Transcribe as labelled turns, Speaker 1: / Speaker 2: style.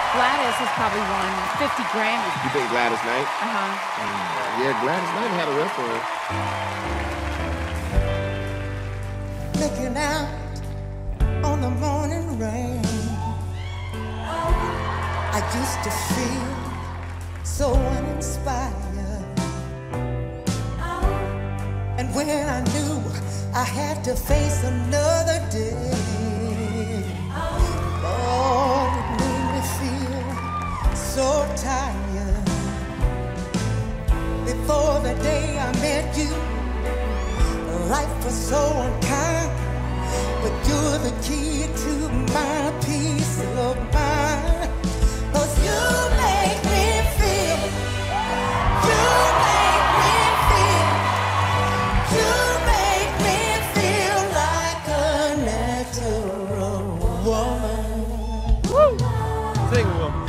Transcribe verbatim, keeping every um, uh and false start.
Speaker 1: Gladys has probably won fifty Grammys.
Speaker 2: You think Gladys Knight?
Speaker 1: Uh-huh.
Speaker 2: Mm. Yeah, Gladys Knight had a record.
Speaker 3: Looking out on the morning rain, I used to feel so uninspired. And when I knew I had to face another day, Lord, it made me feel so tired. Before the day I met you, life was so unkind, but you're the key to my peace of mind. 'Cause you make me feel, you make me feel, you make me feel like a natural woman.
Speaker 2: Woo! Sing, woman.